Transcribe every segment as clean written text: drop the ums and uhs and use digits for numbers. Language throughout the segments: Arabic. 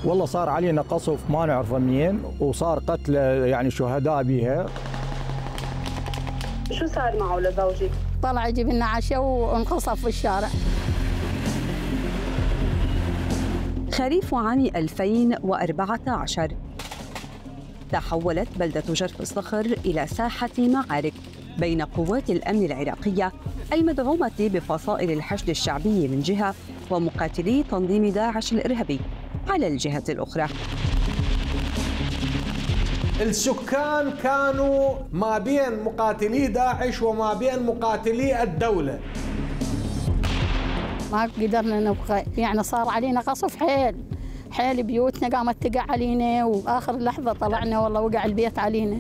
والله صار علينا قصف ما نعرفه منين، وصار قتل يعني شهداء بيها. شو صار معه لزوجك؟ طلع يجيب لنا عشاء وانقصف في الشارع. خريف عام 2014 تحولت بلدة جرف الصخر إلى ساحة معارك بين قوات الأمن العراقية المدعومة بفصائل الحشد الشعبي من جهة ومقاتلي تنظيم داعش الإرهابي على الجهة الأخرى. السكان كانوا ما بين مقاتلي داعش وما بين مقاتلي الدولة. ما قدرنا نبقى، يعني صار علينا قصف حيل بيوتنا قامت تقع علينا، وآخر لحظة طلعنا والله وقع البيت علينا.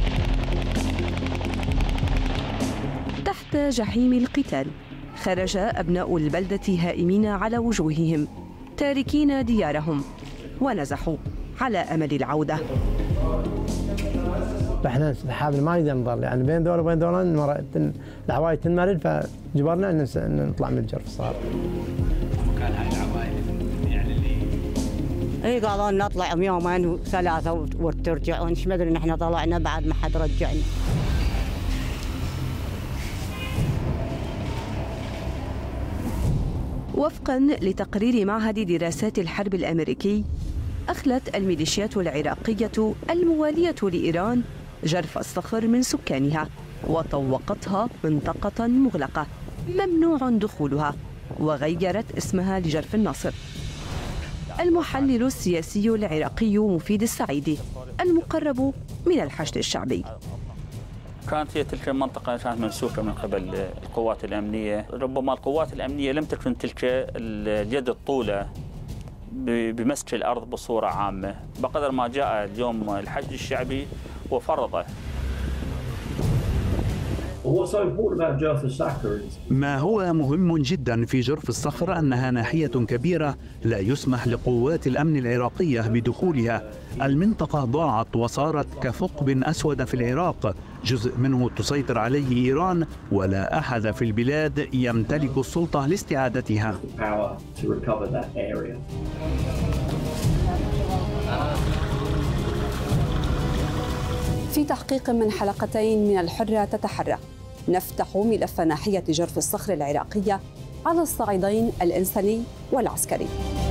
تحت جحيم القتال خرج أبناء البلدة هائمين على وجوههم تاركين ديارهم ونزحوا على أمل العودة. احنا حابل ما نقدر نضل، يعني بين دول وبين دول العوائل تنمرد، فجبرنا ان نطلع من الجرف الصغار. كان هاي العوائل يعني اللي قالوا نطلع يومين وثلاثه وترجع، ونش مدري نحن طلعنا بعد ما حد رجعنا. وفقاً لتقرير معهد دراسات الحرب الأمريكي، أخلت الميليشيات العراقية الموالية لإيران جرف الصخر من سكانها وطوقتها منطقة مغلقة ممنوع دخولها، وغيرت اسمها لجرف الناصر. المحلل السياسي العراقي مفيد السعيدي المقرب من الحشد الشعبي: كانت هي تلك المنطقة كانت ممسوكة من قبل القوات الأمنية، ربما القوات الأمنية لم تكن تلك اليد الطولة بمسك الأرض بصورة عامة، بقدر ما جاء اليوم الحشد الشعبي وفرضه. ما هو مهم جدا في جرف الصخر أنها ناحية كبيرة لا يسمح لقوات الأمن العراقية بدخولها. المنطقة ضاعت وصارت كثقب أسود في العراق، جزء منه تسيطر عليه إيران، ولا أحد في البلاد يمتلك السلطة لاستعادتها. في تحقيق من حلقتين من الحرة تتحرى نفتح ملف ناحية جرف الصخر العراقية على الصعيدين الإنساني والعسكري.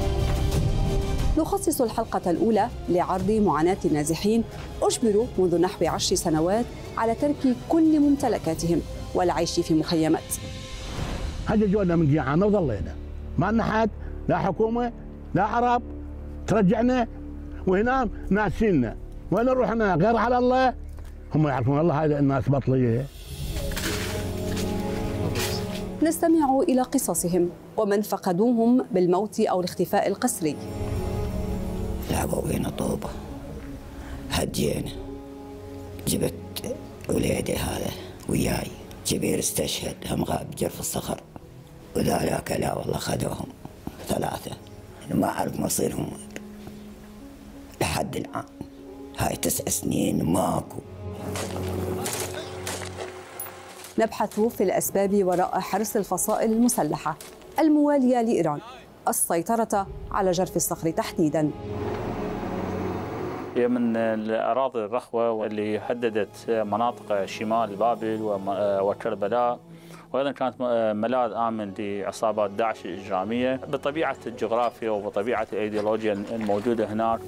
نخصص الحلقة الأولى لعرض معاناة النازحين أجبروا منذ نحو 10 سنوات على ترك كل ممتلكاتهم والعيش في مخيمات. هججونا من جيعان وظلينا ما لنا حد، لا حكومة لا عرب ترجعنا، وهنا ناسينا وين نروح انا غير على الله، هم يعرفون الله هذا الناس بطليه. نستمع إلى قصصهم ومن فقدوهم بالموت أو الاختفاء القسري. لعبوا بينا طوبة، هدينا، جبت وليدي هذا وياي، كبير استشهد هم غاب جرف الصخر، وذاك لا والله خذوهم 3، ما أعرف مصيرهم لحد الآن. هاي 9 سنين ماكو. نبحث في الأسباب وراء حرص الفصائل المسلحة الموالية لإيران السيطرة على جرف الصخر تحديداً. هي من الأراضي الرخوة واللي هددت مناطق شمال بابل وكربلاء، وأيضا كانت ملاذ آمن لعصابات داعش الإجرامية بطبيعة الجغرافيا وبطبيعة الأيديولوجيا الموجودة هناك.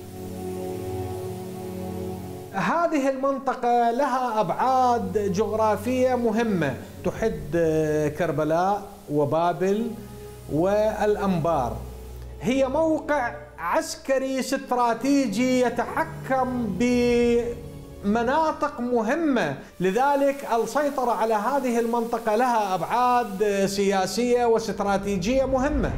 هذه المنطقة لها أبعاد جغرافية مهمة تحد كربلاء وبابل والأنبار. هي موقع عسكري استراتيجي يتحكم بمناطق مهمة، لذلك السيطرة على هذه المنطقة لها أبعاد سياسية واستراتيجية مهمة.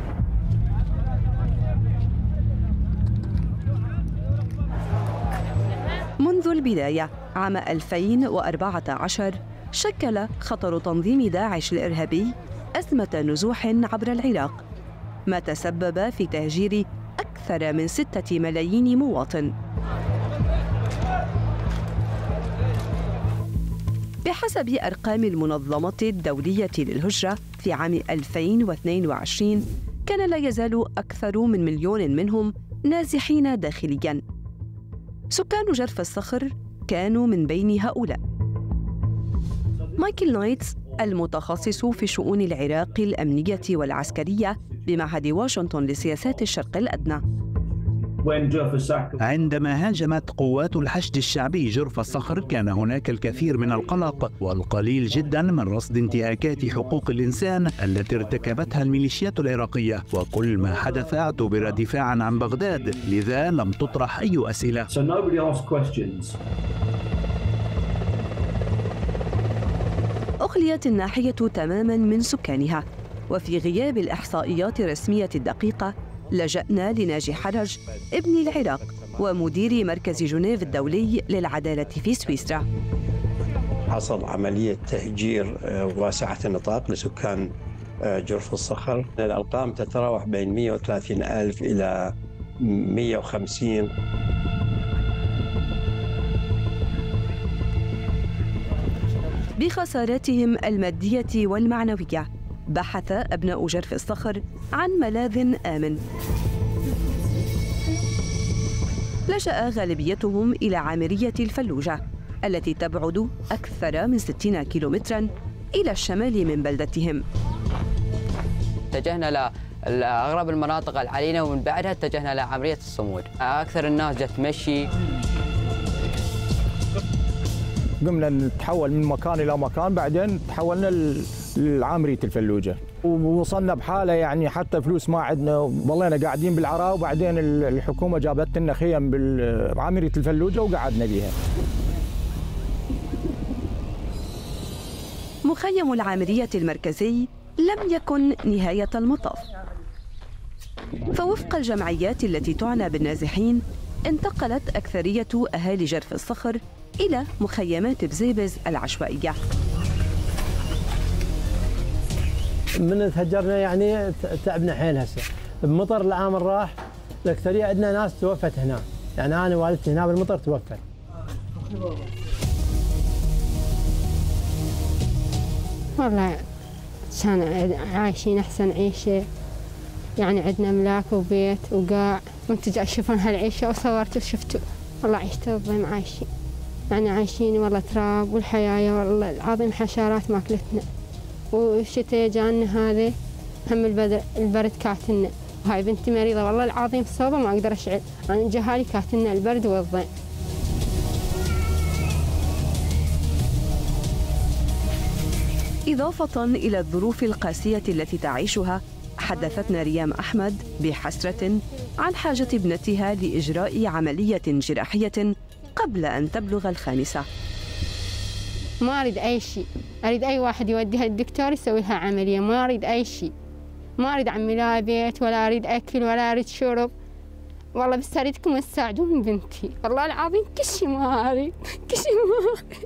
منذ البداية عام 2014 شكل خطر تنظيم داعش الإرهابي أزمة نزوح عبر العراق، ما تسبب في تهجير أكثر من 6 ملايين مواطن. بحسب أرقام المنظمة الدولية للهجرة في عام 2022 كان لا يزال أكثر من 1 مليون منهم نازحين داخلياً. سكان جرف الصخر كانوا من بين هؤلاء. مايكل نايتس المتخصص في شؤون العراق الأمنية والعسكرية بمعهد واشنطن لسياسات الشرق الأدنى. عندما هاجمت قوات الحشد الشعبي جرف الصخر كان هناك الكثير من القلق والقليل جدا من رصد انتهاكات حقوق الإنسان التي ارتكبتها الميليشيات العراقية، وكل ما حدث اعتبر دفاعا عن بغداد، لذا لم تطرح أي أسئلة. أخليت الناحية تماما من سكانها، وفي غياب الإحصائيات الرسمية الدقيقة لجأنا لناجي حرج ابن العراق ومدير مركز جنيف الدولي للعدالة في سويسرا. حصل عملية تهجير واسعة النطاق لسكان جرف الصخر. الأرقام تتراوح بين 130,000 إلى 150. بخساراتهم المادية والمعنوية بحث أبناء جرف الصخر عن ملاذ آمن. لجأ غالبيتهم إلى عامرية الفلوجة التي تبعد أكثر من 60 كيلومتراً إلى الشمال من بلدتهم. اتجهنا لأغرب المناطق العلينة ومن بعدها اتجهنا لعامرية الصمود. أكثر الناس جت تمشي. قمنا نتحول من مكان إلى مكان، بعدين تحولنا لعامرية الفلوجة ووصلنا بحالة يعني حتى فلوس ما عندنا، ظلينا قاعدين بالعراء، وبعدين الحكومة جابت لنا خيم بعامرية الفلوجة وقعدنا بيها. مخيم العامرية المركزي لم يكن نهاية المطاف، فوفق الجمعيات التي تعنى بالنازحين انتقلت أكثرية أهالي جرف الصخر إلى مخيمات بزيبز العشوائية. من تهجرنا يعني تعبنا حيل هسه بمطر. العام راح الأكثرية عندنا ناس توفت هنا، يعني أنا والدتي هنا بالمطر توفت. والله كان عايشين أحسن عيشة، يعني عندنا أملاك وبيت وقاع، وانتم تشوفون هالعيشة وصورتوا شفتوا. والله عيشتوا الظلم عايشين، يعني عايشين والله تراب والحياة والله العظيم حشرات ماكلتنا. والشتاء جانا هذا هم البرد كاتلنا، وهاي بنتي مريضة والله العظيم صوبة ما أقدر أشعل، أنا جهالي كاتلنا البرد والضيم. إضافة إلى الظروف القاسية التي تعيشها، حدثتنا ريام أحمد بحسرة عن حاجة ابنتها لإجراء عملية جراحية قبل أن تبلغ الخامسة. ما أريد أي شيء، أريد أي واحد يوديها للدكتور يسوي لها عملية، ما أريد أي شيء، ما أريد أعمل لها بيت ولا أريد أكل ولا أريد شرب. والله بس أريدكم تساعدون بنتي، والله العظيم كل شيء ما أريد، كل شيء ما أريد.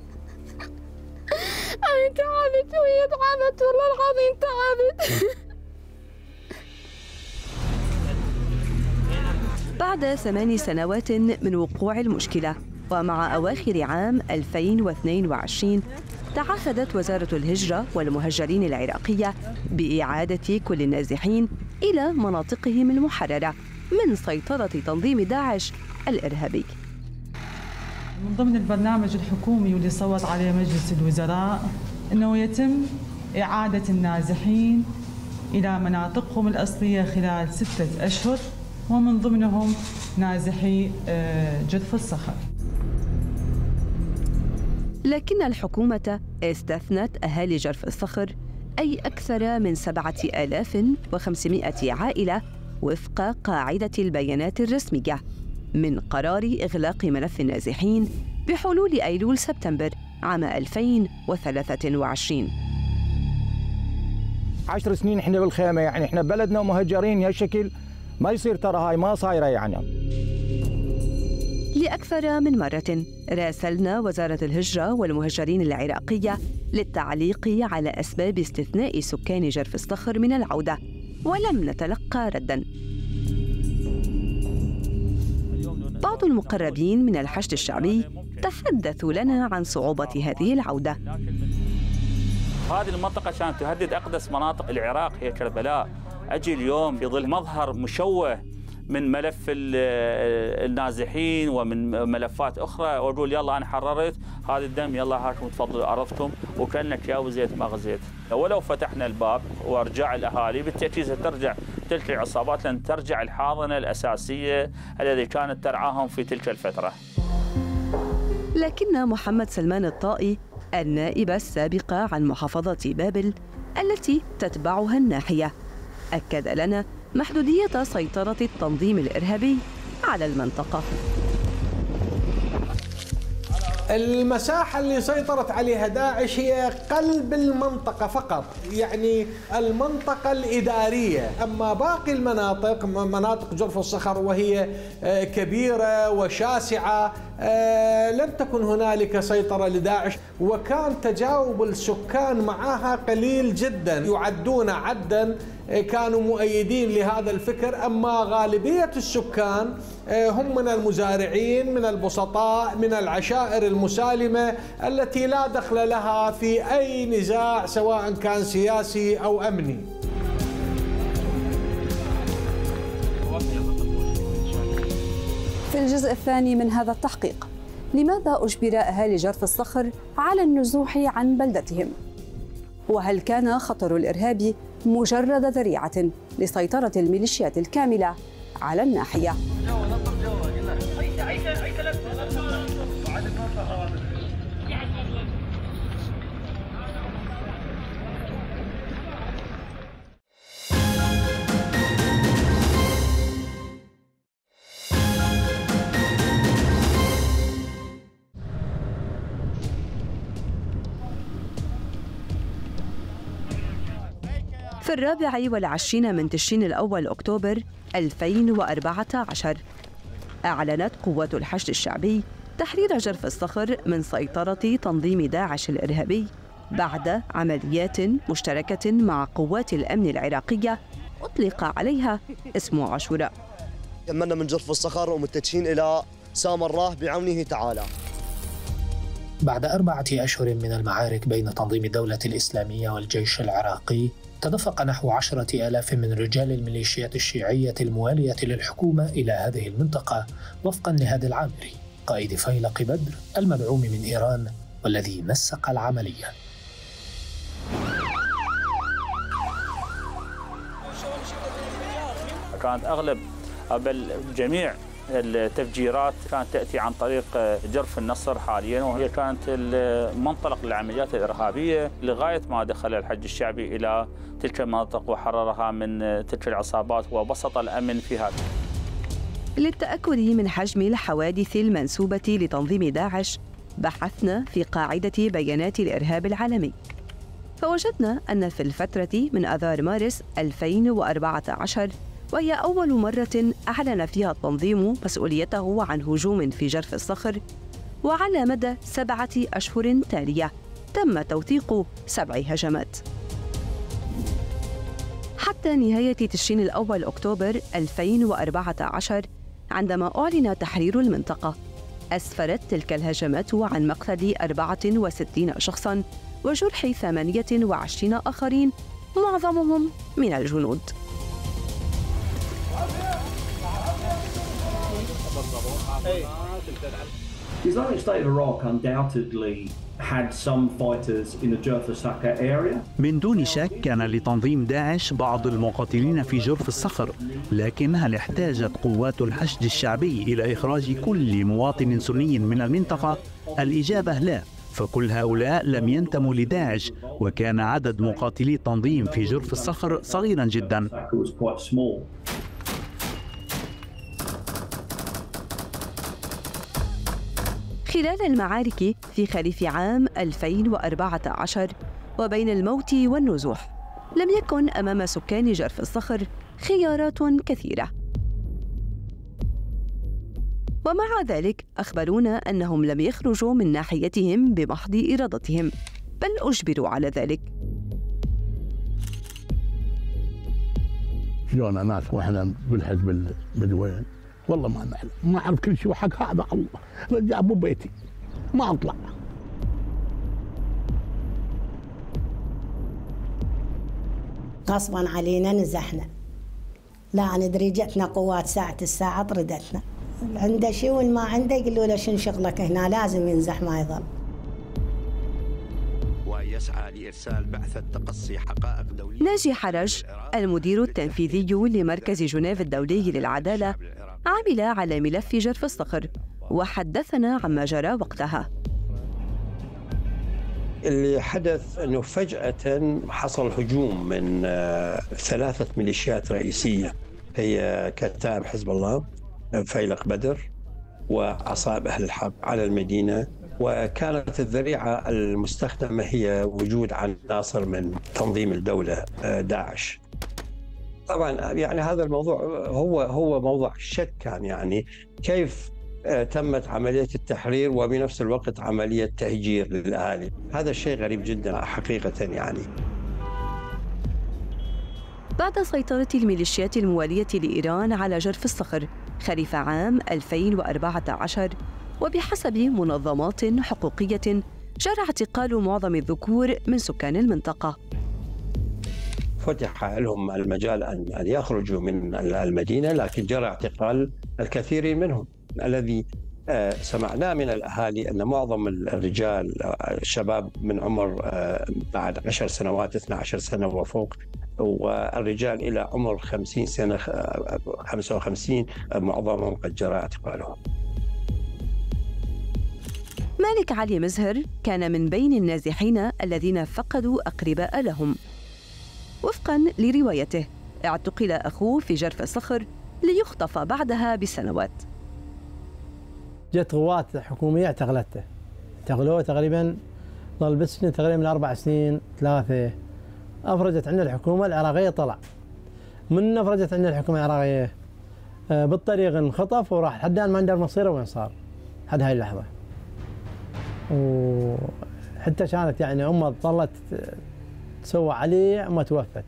أنا تعبت وهي تعبت، والله العظيم تعبت. بعد 8 سنوات من وقوع المشكلة، ومع أواخر عام 2022 تعهدت وزارة الهجرة والمهجرين العراقية بإعادة كل النازحين إلى مناطقهم المحررة من سيطرة تنظيم داعش الإرهابي. من ضمن البرنامج الحكومي واللي صوت عليه مجلس الوزراء أنه يتم إعادة النازحين إلى مناطقهم الأصلية خلال 6 أشهر، ومن ضمنهم نازحي جرف الصخر. لكن الحكومة استثنت أهالي جرف الصخر، أي أكثر من 7500 عائلة وفق قاعدة البيانات الرسمية، من قرار إغلاق ملف النازحين بحلول أيلول سبتمبر عام 2023. 10 سنين احنا بالخيمة، يعني احنا بلدنا ومهجرين هالشكل ما يصير، ترى هاي ما صايرة يعني. لأكثر من مرة راسلنا وزارة الهجرة والمهجرين العراقية للتعليق على أسباب استثناء سكان جرف الصخر من العودة، ولم نتلقى رداً. بعض المقربين من الحشد الشعبي تحدثوا لنا عن صعوبة هذه العودة. هذه المنطقة كانت تهدد أقدس مناطق العراق، هي كربلاء. أجي اليوم في ظل مظهر مشوه من ملف النازحين ومن ملفات اخرى، واقول يلا انا حررت هذا الدم، يلا هاكم تفضلوا ارضكم، وكانك يا وزيت ما غزيت. ولو فتحنا الباب ورجع الاهالي بالتاكيد سترجع تلك العصابات، لن ترجع الحاضنه الاساسيه التي كانت ترعاهم في تلك الفتره. لكن محمد سلمان الطائي النائب السابق عن محافظة بابل التي تتبعها الناحية أكد لنا محدودية سيطرة التنظيم الإرهابي على المنطقة. المساحة اللي سيطرت عليها داعش هي قلب المنطقة فقط، يعني المنطقة الإدارية، أما باقي المناطق مناطق جرف الصخر وهي كبيرة وشاسعة لم تكن هنالك سيطرة لداعش، وكان تجاوب السكان معها قليل جدا، يعدون عدا كانوا مؤيدين لهذا الفكر، أما غالبية السكان هم من المزارعين، من البسطاء، من العشائر المسالمة التي لا دخل لها في أي نزاع سواء كان سياسي أو أمني. في الجزء الثاني من هذا التحقيق، لماذا أجبر أهالي جرف الصخر على النزوح عن بلدتهم؟ وهل كان خطر الإرهاب مجرد ذريعة لسيطرة الميليشيات الكاملة على الناحية؟ في 24 من تشرين الأول أكتوبر 2014 أعلنت قوات الحشد الشعبي تحرير جرف الصخر من سيطرة تنظيم داعش الإرهابي بعد عمليات مشتركة مع قوات الأمن العراقية أطلق عليها اسم عاشوراء. كملنا من جرف الصخر ومتجهين إلى سامراء بعونه تعالى. بعد 4 أشهر من المعارك بين تنظيم الدولة الإسلامية والجيش العراقي، تدفق نحو 10,000 من رجال الميليشيات الشيعية الموالية للحكومة إلى هذه المنطقة وفقا لهادي العامري قائد فيلق بدر المدعوم من إيران والذي نسق العملية. كانت أغلب بل جميع التفجيرات كانت تأتي عن طريق جرف النصر حاليا، وهي كانت منطلق للعمليات الإرهابية لغاية ما دخل الحج الشعبي إلى تلك المناطق وحررها من تلك العصابات وبسط الأمن فيها. للتأكد من حجم الحوادث المنسوبة لتنظيم داعش بحثنا في قاعدة بيانات الإرهاب العالمي، فوجدنا أن في الفترة من آذار مارس 2014 وهي أول مرة أعلن فيها التنظيم مسؤوليته عن هجوم في جرف الصخر، وعلى مدى 7 أشهر تالية تم توثيق 7 هجمات. حتى نهاية تشرين الأول أكتوبر 2014 عندما أعلن تحرير المنطقة، أسفرت تلك الهجمات عن مقتل 64 شخصاً وجرح 28 آخرين معظمهم من الجنود. The Islamic State of Iraq undoubtedly had some fighters in the Jurf al-Sakha area. من دون شك كان لتنظيم داعش بعض المقاتلين في جرف الصخر، لكن هل احتاجت قوات الحشد الشعبي إلى إخراج كل مواطن سني من المنطقة؟ الإجابة لا، فكل هؤلاء لم ينتموا لداعش، وكان عدد مقاتلي التنظيم في جرف الصخر صغيرا جدا. خلال المعارك في خريف عام 2014 وبين الموت والنزوح، لم يكن أمام سكان جرف الصخر خيارات كثيرة، ومع ذلك أخبرونا أنهم لم يخرجوا من ناحيتهم بمحض إرادتهم، بل أجبروا على ذلك. جونا ناس واحنا بالحزب البدوين والله ما نعلم، ما اعرف كل شيء، وحق هذا الله رجع ابو بيتي ما اطلع. غصبا علينا نزحنا لا ندري جتنا قوات ساعة الساعة طردتنا. عنده شيء وإن ما عنده يقولوا له شنو شغلك هنا، لازم ينزح ما يظل. ويسعى لإرسال بعثة تقصي حقائق دولية. ناجي حرج المدير التنفيذي لمركز جنيف الدولي للعدالة عمل على ملف جرف الصخر وحدثنا عما جرى وقتها. اللي حدث أنه فجأة حصل هجوم من 3 ميليشيات رئيسية، هي كتائب حزب الله، فيلق بدر، وعصائب أهل الحرب على المدينة. وكانت الذريعة المستخدمة هي وجود عناصر من تنظيم الدولة داعش. طبعا يعني هذا الموضوع هو موضوع الشك، كان يعني كيف تمت عملية التحرير وبنفس الوقت عملية تهجير للأهالي. هذا الشيء غريب جدا حقيقة يعني. بعد سيطرة الميليشيات الموالية لإيران على جرف الصخر خريف عام 2014، وبحسب منظمات حقوقية جرى اعتقال معظم الذكور من سكان المنطقة. فتح لهم المجال أن يخرجوا من المدينة، لكن جرى اعتقال الكثير منهم. الذي سمعناه من الأهالي أن معظم الرجال الشباب من عمر بعد 10 سنوات 12 سنة وفوق، والرجال إلى عمر 50 سنة 55 معظمهم قد جرى اعتقالهم. مالك علي مزهر كان من بين النازحين الذين فقدوا أقرباء لهم. وفقاً لروايته اعتقل أخوه في جرف الصخر ليخطف بعدها بسنوات. جت قوات حكومية اعتقلوه تقريباً، ظل بالسجن تقريباً من 4 سنين 3. أفرجت عنا الحكومة العراقية، طلع من أفرجت عنا الحكومة العراقية بالطريق انخطف وراح لحد الآن ما ندري مصيره وين صار لحد هاي اللحظة. وحتى كانت يعني أمه ظلت تسوى عليه أما توفت.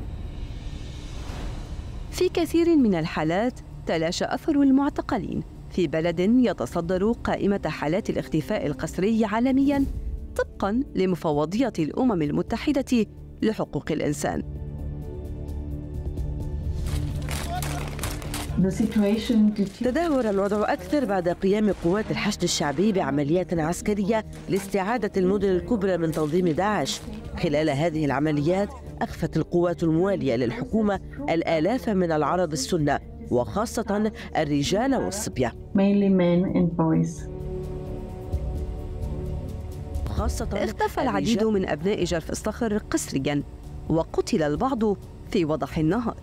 في كثير من الحالات تلاشى أثر المعتقلين في بلد يتصدر قائمة حالات الاختفاء القسري عالمياً طبقاً لمفوضية الأمم المتحدة لحقوق الإنسان. تدهور الوضع أكثر بعد قيام قوات الحشد الشعبي بعمليات عسكرية لاستعادة المدن الكبرى من تنظيم داعش. خلال هذه العمليات أخفت القوات الموالية للحكومة الآلاف من العرب السنة، وخاصة الرجال والصبية. اختفى العديد من أبناء جرف الصخر قسرياً، وقتل البعض في وضح النهار.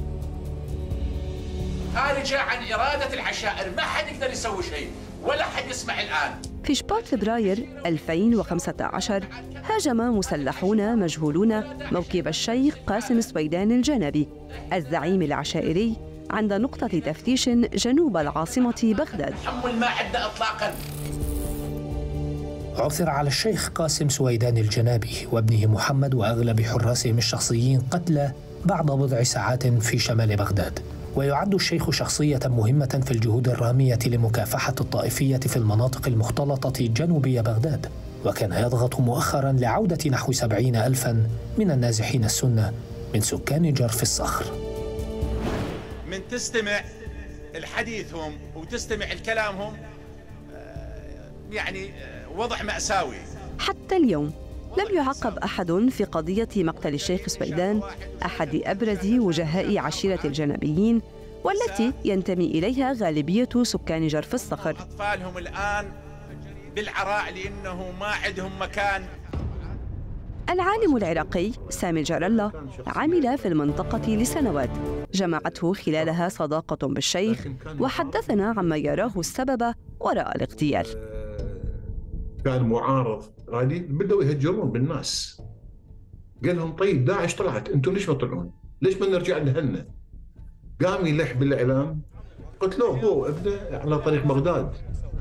خارجة عن إرادة العشائر، ما حد يقدر يسوي شيء ولا حد يسمع الآن. في شباط فبراير 2015 هاجم مسلحون مجهولون موكب الشيخ قاسم سويدان الجنبي الزعيم العشائري عند نقطة تفتيش جنوب العاصمة بغداد. حمل ما عندنا إطلاقاً. عثر على الشيخ قاسم سويدان الجنابي وابنه محمد وأغلب حراسهم الشخصيين قتلى بعد بضع ساعات في شمال بغداد. ويعد الشيخ شخصية مهمة في الجهود الرامية لمكافحة الطائفية في المناطق المختلطة جنوبي بغداد، وكان يضغط مؤخراً لعودة نحو 70,000 من النازحين السنة من سكان جرف الصخر. من تستمع الحديثهم وتستمع الكلامهم يعني وضع مأساوي. حتى اليوم لم يعقب أحد في قضية مقتل الشيخ سويدان، أحد أبرز وجهاء عشيرة الجنبيين والتي ينتمي إليها غالبية سكان جرف الصخر. أطفالهم الآن بالعراء لأنه ما عندهم مكان. العالم العراقي سامي جرالة عمل في المنطقة لسنوات، جمعته خلالها صداقة بالشيخ، وحدثنا عما يراه السبب وراء الاغتيال. كان معارض غادي بدأوا يهجرون بالناس. قال لهم طيب داعش طلعت، انتم ليش ما تطلعون؟ ليش ما نرجع لهنا؟ قام يلح بالاعلام، قتلوه هو ابنه على طريق بغداد.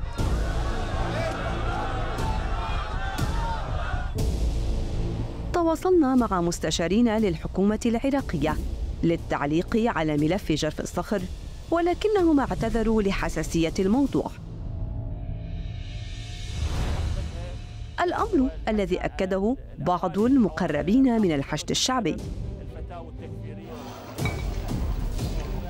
تواصلنا مع مستشارين للحكومة العراقية للتعليق على ملف جرف الصخر، ولكنهم اعتذروا لحساسية الموضوع. الأمر الذي أكده بعض المقربين من الحشد الشعبي.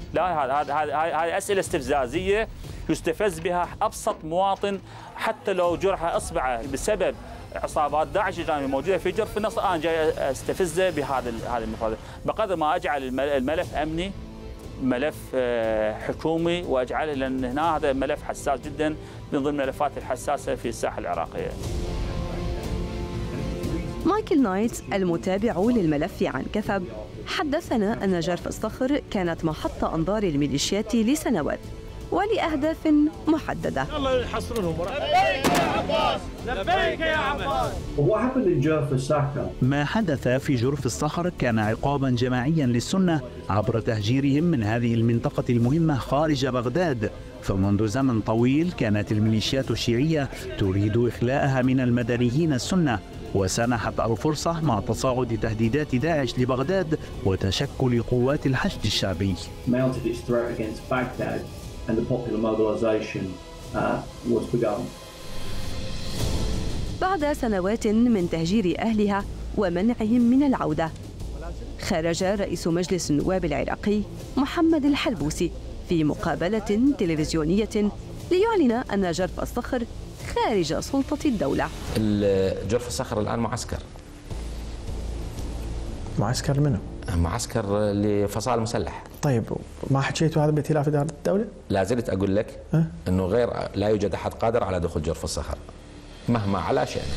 لا، هذه أسئلة استفزازية يستفز بها أبسط مواطن حتى لو جرح إصبعه بسبب عصابات داعش الإجرامية موجودة في جرف النصر. أنا جاي أستفزه بهذه المفردات، بقدر ما أجعل الملف أمني، ملف حكومي، وأجعله، لأن هنا هذا ملف حساس جدا من ضمن الملفات الحساسة في الساحة العراقية. مايكل نايت المتابع للملف عن كثب حدثنا أن جرف الصخر كانت محط أنظار الميليشيات لسنوات ولأهداف محددة. الله يحصرهم. لبيك يا عباس، لبيك يا عباس. ما حدث في جرف الصخر كان عقابا جماعيا للسنة عبر تهجيرهم من هذه المنطقة المهمة خارج بغداد. فمنذ زمن طويل كانت الميليشيات الشيعية تريد إخلاءها من المدنيين السنة، وسنحت الفرصة مع تصاعد تهديدات داعش لبغداد وتشكل قوات الحشد الشعبي. بعد سنوات من تهجير أهلها ومنعهم من العودة، خرج رئيس مجلس النواب العراقي محمد الحلبوسي في مقابلة تلفزيونية ليعلن أن جرف الصخر خارج سلطة الدولة. جرف الصخر الآن معسكر. معسكر منه؟ معسكر لفصائل مسلح. طيب ما حكيتوا هذا بائتلاف إدارة الدولة؟ لا زلت أقول لك أنه لا يوجد أحد قادر على دخول جرف الصخر مهما على شأنه.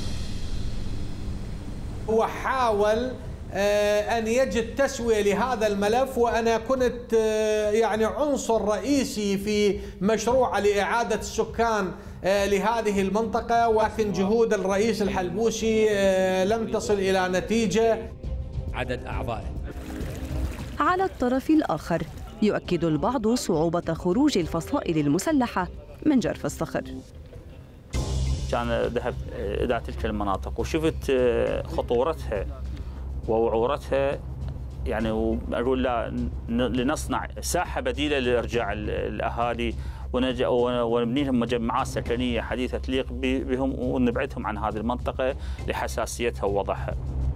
هو حاول أن يجد تسوية لهذا الملف، وأنا كنت يعني عنصر رئيسي في مشروع لإعادة السكان لهذه المنطقة، ولكن جهود الرئيس الحلبوسي لم تصل إلى نتيجة. عدد أعضائه. على الطرف الآخر يؤكد البعض صعوبة خروج الفصائل المسلحة من جرف الصخر. كان ذهبت إلى تلك المناطق وشفت خطورتها ووعورتها، يعني وأقول لا لنصنع ساحة بديلة لإرجاع الأهالي ونبني لهم مجمعات سكنية حديثة تليق بهم ونبعدهم عن هذه المنطقة لحساسيتها ووضعها.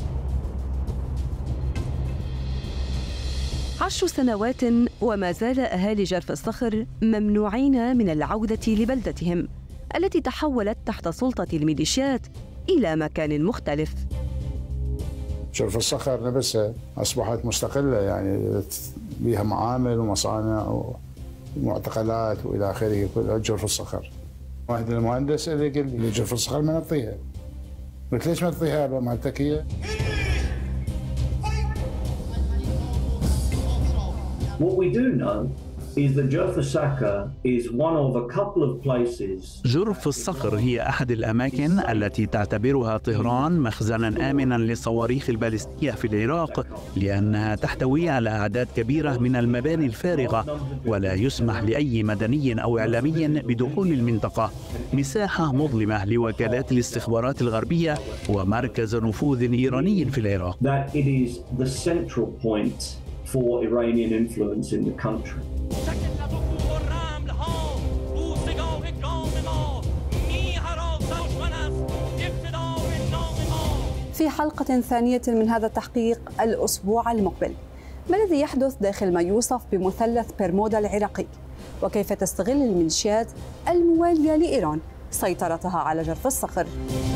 10 سنوات وما زال أهالي جرف الصخر ممنوعين من العودة لبلدتهم التي تحولت تحت سلطة الميليشيات إلى مكان مختلف. جرف الصخر نفسها أصبحت مستقلة، يعني بها معامل ومصانع ومعتقلات وإلى آخره. كلها جرف الصخر. واحد المهندس اللي قال لي جرف الصخر ما نعطيها. قلت ليش ما تعطيها مالتك هي؟ What we do know is that Jurf al-Saqqa is one of a couple of places. جرف الصخر هي أحد الأماكن التي تعتبرها طهران مخزنا آمنا للصواريخ البالستية في العراق، لأنها تحتوي على أعداد كبيرة من المباني الفارغة، ولا يسمح لأي مدني أو إعلامي بدخول المنطقة. مساحة مظلمة لوكالات الاستخبارات الغربية ومركز نفوذ إيراني في العراق. That it is the central point for Iranian influence in the country. في حلقة ثانية من هذا التحقيق الأسبوع المقبل، ما الذي يحدث داخل ما يوصف بمثلث برمودا العراقي؟ وكيف تستغل الميليشيات الموالية لإيران سيطرتها على جرف الصخر؟